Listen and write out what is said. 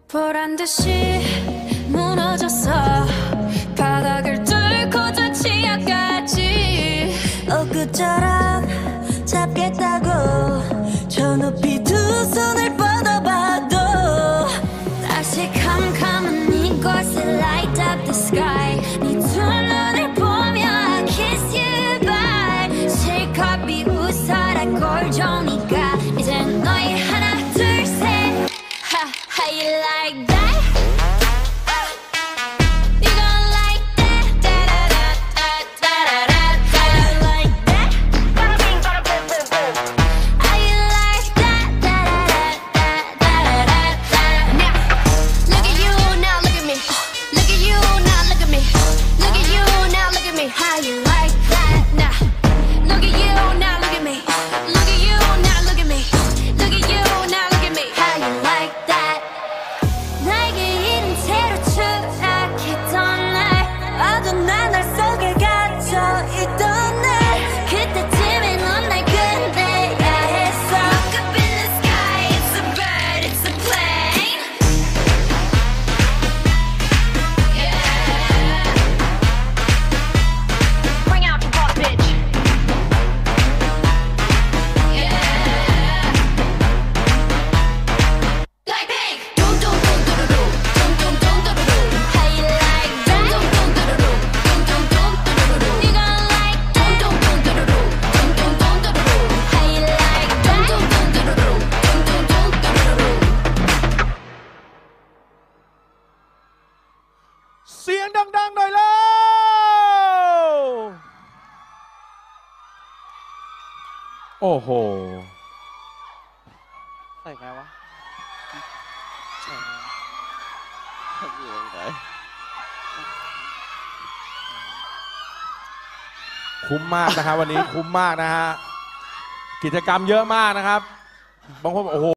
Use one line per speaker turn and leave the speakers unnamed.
보란 듯이 무너졌어 바닥을 뚫고 저 치아까지
엊그처럼 잡겠다고 저 높이 두 손을 뻗어봐도
다시 캄캄한 이곳에 light up the sky 네 두 눈을 보며 I kiss you bye 실컷 비웃어라 꼴종이가 이젠 너희 하나 둘 셋 How you like that? You gon' like that? Da-da-da-da-da-da-da. How you like that? Bada bing, bada boom, boom, boom. How you like that? Da-da-da-da-da-da-da. Now, look at you, now look at me. Look at you, now look at me. Look at you, now look at me. How you like that? Now, look at you, now look at me. Look at you, now look at me. Look at you, now look at me. How you like that? 나에게 이른 채로 추락했던 날
어두운 나날 속에 갇혀있던 날
그때쯤에 넌 날 끝내야 했어 Look up in the sky, it's a bird, it's a plane Yeah Bring out the rock, bitch Yeah Like pink Dum dum dum dum dum dum dum dum dum dum How you like that? Dum dum dum dum dum dum dum dum dum You gon' like that? Dum dum dum dum dum dum dum dum dum How you like that? Dum dum dum dum dum dum dum dum dum
เสียงดังๆหน่อยแล้วโอ้โห
ใส่ไงวะใส่ไงอยู่ตรงไหน
คุ้มมากนะครับวันนี้คุ้มมากนะฮะกิจกรรมเยอะมากนะครับบางคนบอกโอ้โห